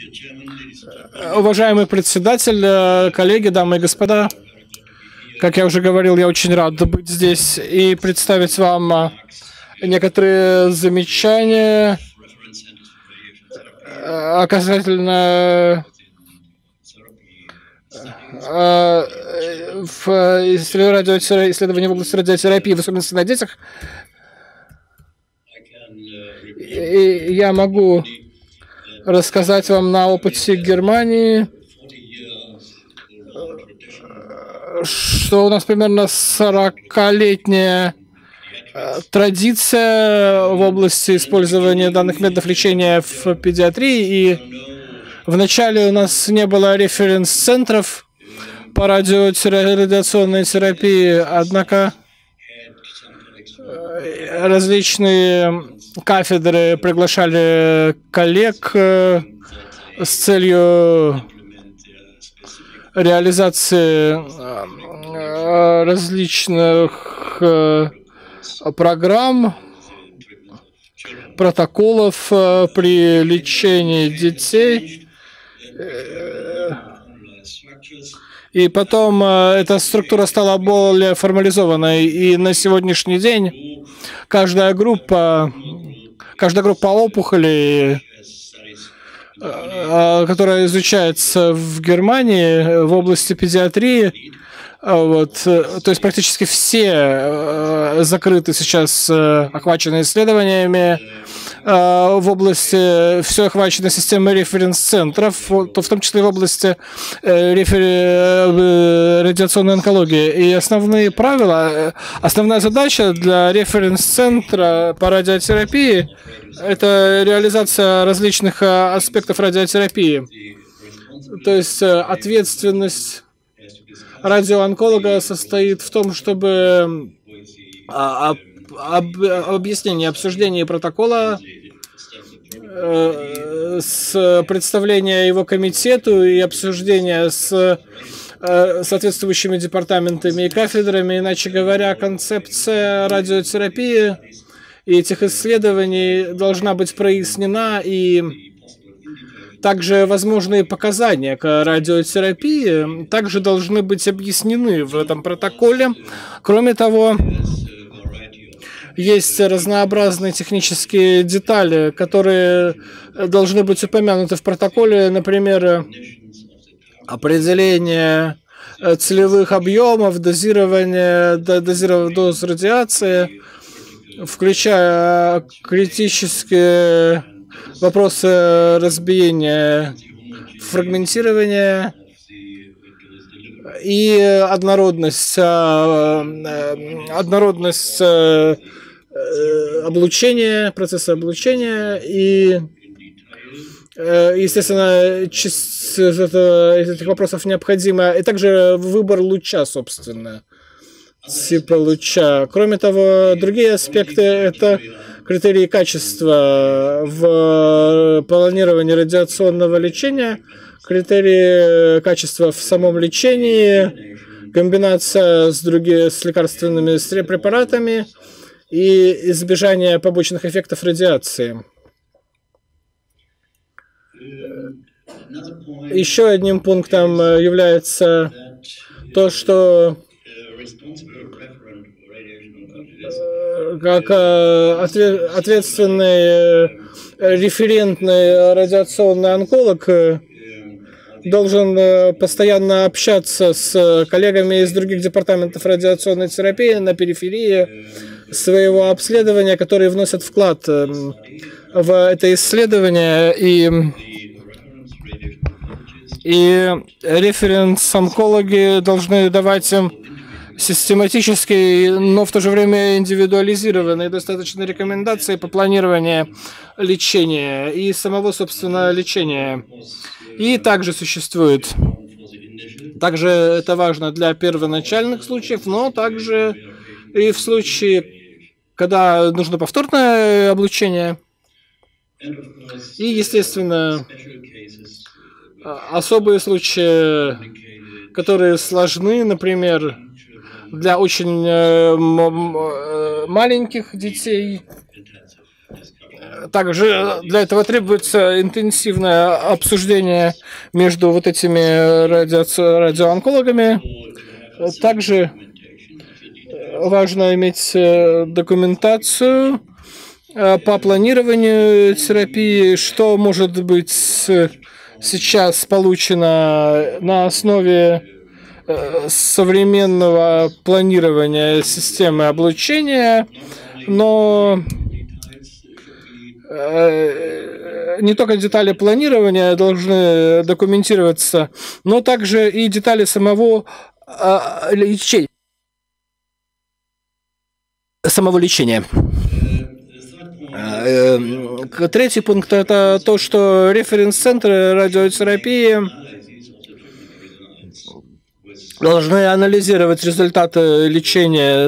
Уважаемый председатель, коллеги, дамы и господа, как я уже говорил, я очень рад быть здесь и представить вам некоторые замечания касательно исследований в области радиотерапии, в особенности на детях. И я могу рассказать вам на опыте Германии, что у нас примерно 40-летняя традиция в области использования данных методов лечения в педиатрии. И вначале у нас не было референс-центров по радиационной терапии, однако различные кафедры приглашали коллег с целью реализации различных программ, протоколов при лечении детей. И потом эта структура стала более формализованной, и на сегодняшний день каждая группа опухолей, которая изучается в Германии в области педиатрии, то есть практически все закрыты сейчас, охвачены исследованиями в области, все охвачено системой референс-центров, в том числе в области радиационной онкологии. И основные правила, основная задача для референс-центра по радиотерапии – это реализация различных аспектов радиотерапии. То есть ответственность радиоонколога состоит в том, чтобы объяснение, обсуждение протокола, с представления его комитету и обсуждение с соответствующими департаментами и кафедрами. Иначе говоря, концепция радиотерапии и этих исследований должна быть прояснена, и также возможные показания к радиотерапии также должны быть объяснены в этом протоколе. Кроме того, есть разнообразные технические детали, которые должны быть упомянуты в протоколе, например, определение целевых объемов, дозирование доз радиации, включая критические вопросы разбиения, фрагментирования и однородность облучения, процесса облучения и, естественно, часть из этих вопросов необходима, и также выбор луча, собственно, типа луча. Кроме того, другие аспекты – это критерии качества в планировании радиационного лечения, критерии качества в самом лечении, комбинация с лекарственными препаратами и избежание побочных эффектов радиации. Еще одним пунктом является то, что как ответственный референтный радиационный онколог должен постоянно общаться с коллегами из других департаментов радиационной терапии на периферии своего обследования, которые вносят вклад в это исследование, и референс-онкологи должны давать им систематические, но в то же время индивидуализированные достаточно рекомендации по планированию лечения и самого, собственно, лечения. И также существует, также это важно для первоначальных случаев, но также и в случае, когда нужно повторное облучение. И, естественно, особые случаи, которые сложны, например, для очень маленьких детей, Также для этого требуется интенсивное обсуждение между вот этими радиоонкологами. Также важно иметь документацию по планированию терапии, что может быть сейчас получено на основе современного планирования системы облучения, но не только детали планирования должны документироваться, но также и детали самого лечения. Третий пункт – это то, что референс-центры радиотерапии должны анализировать результаты лечения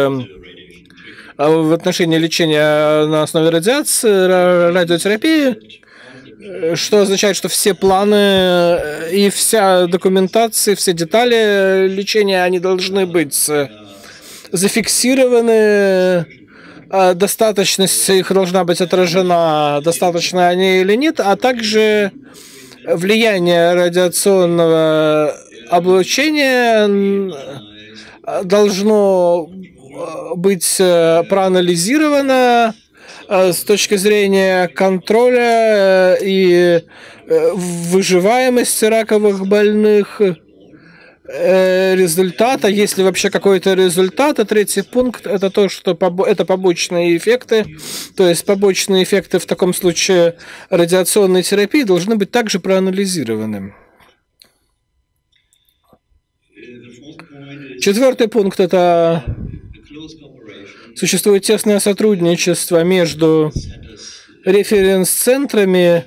в отношении лечения на основе радиотерапии, что означает, что все планы и вся документация, все детали лечения, они должны быть зафиксированы, достаточность их должна быть отражена, достаточно они или нет, а также влияние радиационного облучения должно быть проанализировано с точки зрения контроля и выживаемости раковых больных, результата, если вообще какой-то результат. А третий пункт – это то, что это побочные эффекты, то есть побочные эффекты в таком случае радиационной терапии должны быть также проанализированы. Четвертый пункт – это существует тесное сотрудничество между референс-центрами,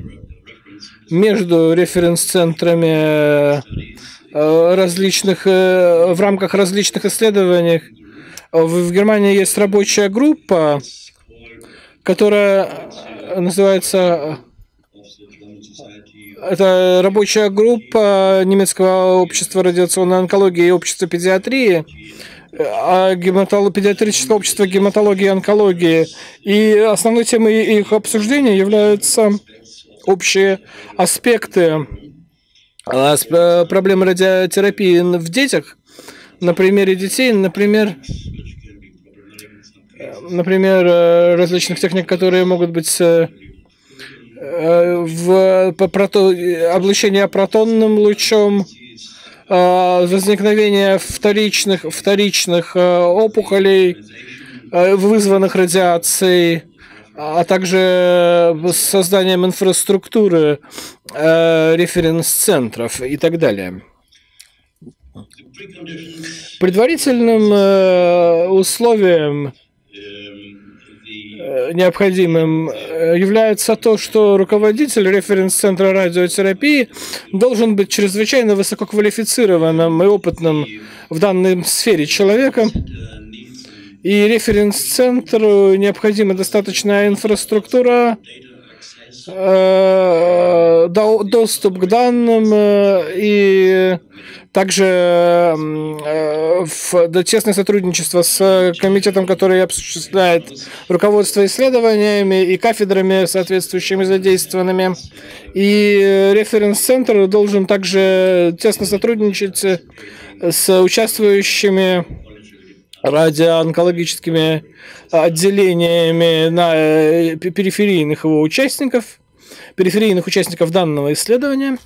различных в рамках различных исследований. В Германии есть рабочая группа, которая называется... Это рабочая группа немецкого общества радиационной онкологии и общества педиатрии, педиатрического общества гематологии и онкологии. И основной темой их обсуждения являются общие аспекты проблемы радиотерапии в детях. На примере детей, например, различных техник, которые могут быть облучение протонным лучом, возникновение вторичных опухолей, вызванных радиацией, а также созданием инфраструктуры референс-центров и так далее. Предварительным условием необходимым является то, что руководитель референс-центра радиотерапии должен быть чрезвычайно высококвалифицированным и опытным в данной сфере человеком. И референс-центру необходима достаточная инфраструктура, доступ к данным и также тесное сотрудничество с комитетом, который осуществляет руководство исследованиями и кафедрами, соответствующими задействованными. И референс-центр должен также тесно сотрудничать с участвующими радиоонкологическими отделениями на периферийных участников данного исследования.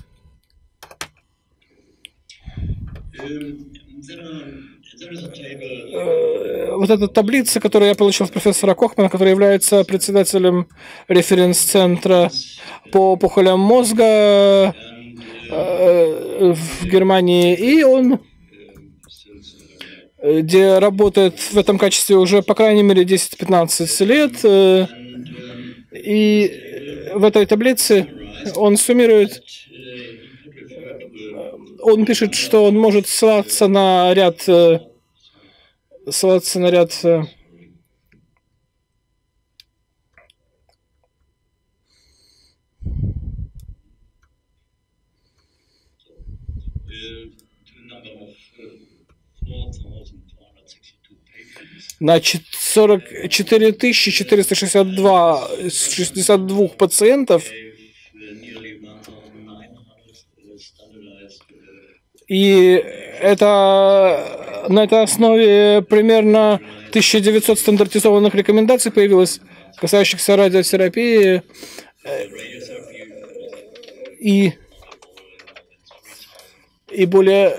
Вот эта таблица, которую я получил от профессора Кохмана, который является председателем референс-центра по опухолям мозга в Германии, и он где работает в этом качестве уже, по крайней мере, 10-15 лет. И в этой таблице он суммирует, он пишет, что он может ссылаться на ряд на 44 462 пациентов. И это на этой основе примерно 1900 стандартизованных рекомендаций появилось, касающихся радиотерапии. И более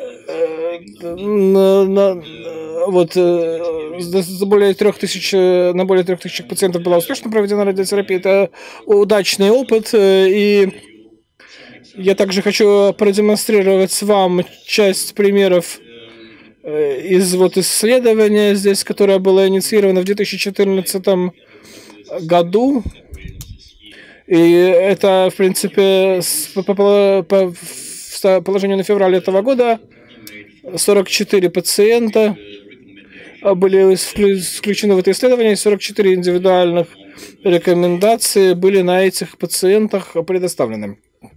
более 3000, на более 3000 пациентов была успешно проведена радиотерапия. Это удачный опыт. И я также хочу продемонстрировать вам часть примеров из исследования здесь, которое было инициировано в 2014 году. И это, в принципе, по положению на февраль этого года 44 пациента были включены в это исследование, 44 индивидуальных рекомендации были на этих пациентах предоставлены.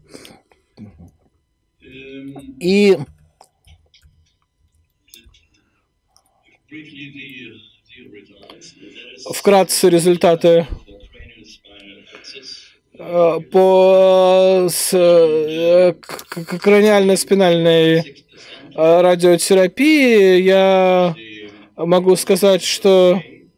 И вкратце результаты по краниально-спинальной радиотерапии я могу сказать, что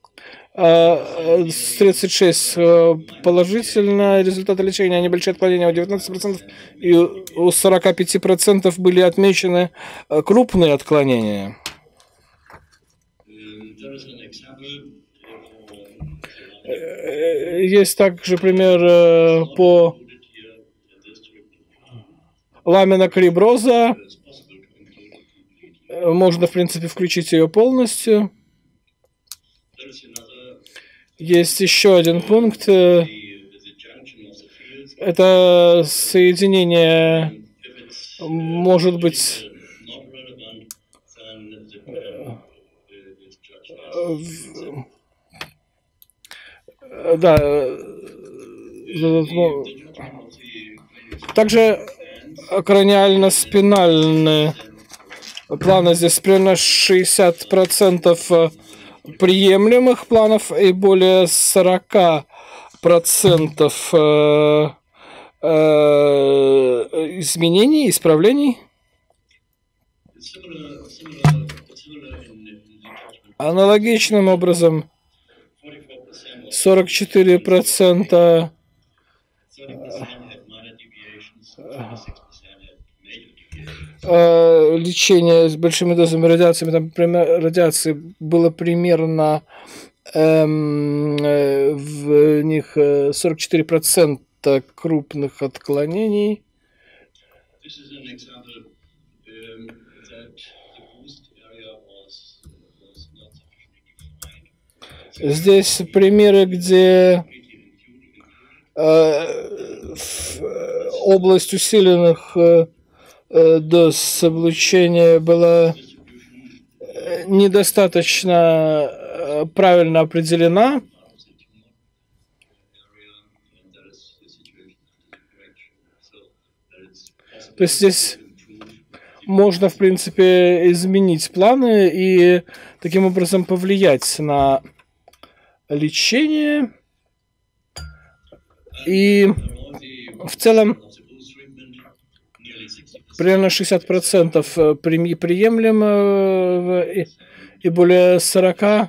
36 положительные результаты лечения, небольшие отклонения у 19%, и у 45% были отмечены крупные отклонения. Есть также пример по ламинокриброза. Можно, в принципе, включить ее полностью. Есть еще один пункт. Это соединение может быть также краниально-спинальные планы. Здесь примерно 60% приемлемых планов и более 40% изменений, исправлений. Аналогичным образом 44% лечения с большими дозами радиации, было примерно в них 44% крупных отклонений. Здесь примеры, где область усиленных доз облучения была недостаточно правильно определена. То есть здесь можно, в принципе, изменить планы и таким образом повлиять на лечение. И в целом примерно 60% приемлемо и более 40%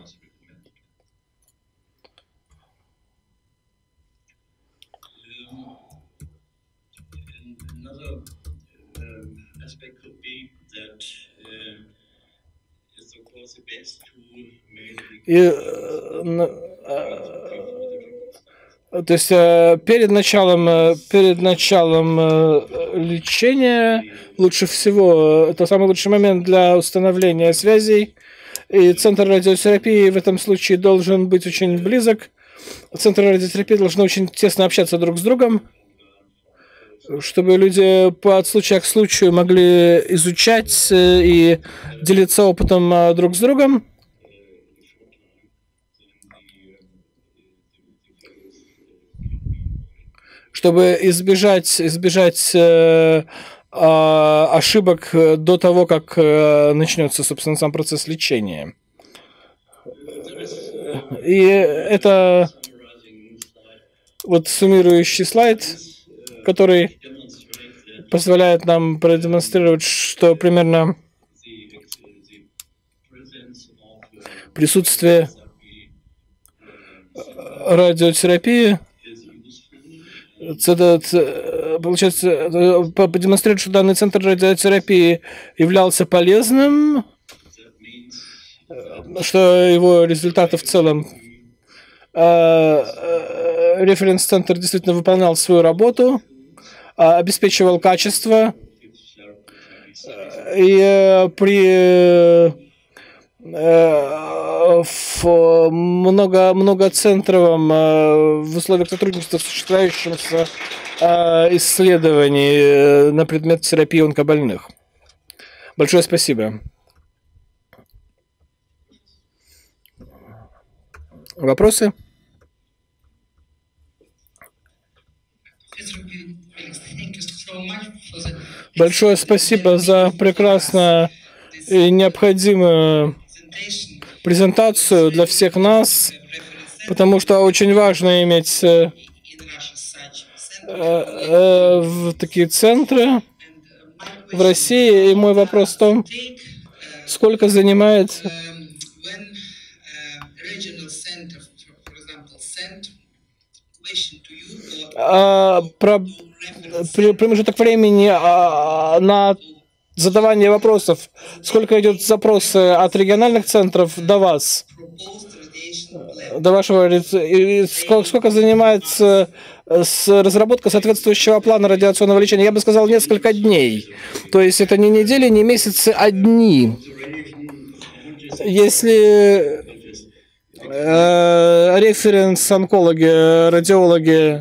то есть перед началом лечения лучше всего, это самый лучший момент для установления связей. И центр радиотерапии в этом случае должен быть очень близок. Центры радиотерапии должны очень тесно общаться друг с другом, чтобы люди от случая к случаю могли изучать и делиться опытом друг с другом. Чтобы избежать ошибок до того, как начнется, собственно, сам процесс лечения. И это вот суммирующий слайд, который позволяет нам продемонстрировать, что примерно присутствие радиотерапии, получается, продемонстрирует, что данный центр радиотерапии являлся полезным, что его результаты в целом референс-центр действительно выполнял свою работу, обеспечивал качество, и при многоцентровом в условиях сотрудничества осуществляющемся исследований на предмет терапии онкобольных. Большое спасибо. Вопросы? Большое спасибо за прекрасную и необходимую презентацию для всех нас, потому что очень важно иметь такие центры в России. И мой вопрос в том, сколько занимает промежуток времени на задавание вопросов, сколько идет запросы от региональных центров до вас, до вашего, и сколько занимается разработка соответствующего плана радиационного лечения? Я бы сказал, несколько дней. То есть это не недели, не месяцы, а дни. Если референс-онкологи, радиологи,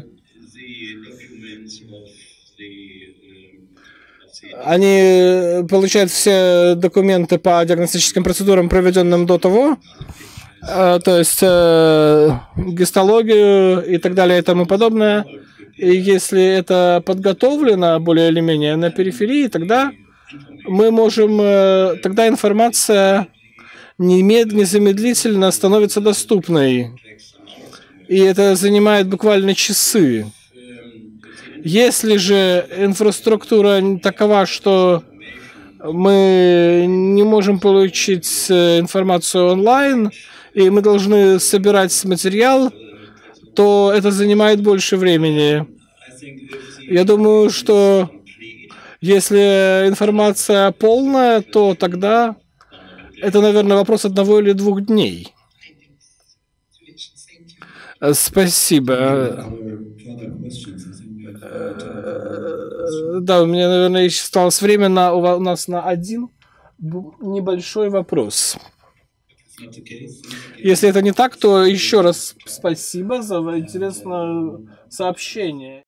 они получают все документы по диагностическим процедурам, проведенным до того, то есть гистологию и так далее и тому подобное. И если это подготовлено более или менее на периферии, тогда мы можем, тогда информация незамедлительно становится доступной. И это занимает буквально часы. Если же инфраструктура такова, что мы не можем получить информацию онлайн, и мы должны собирать материал, то это занимает больше времени. Я думаю, что если информация полная, то тогда это, наверное, вопрос 1 или 2 дней. Спасибо. Да, у меня, наверное, еще осталось время у нас на один небольшой вопрос. Если это не так, то еще раз спасибо за интересное сообщение.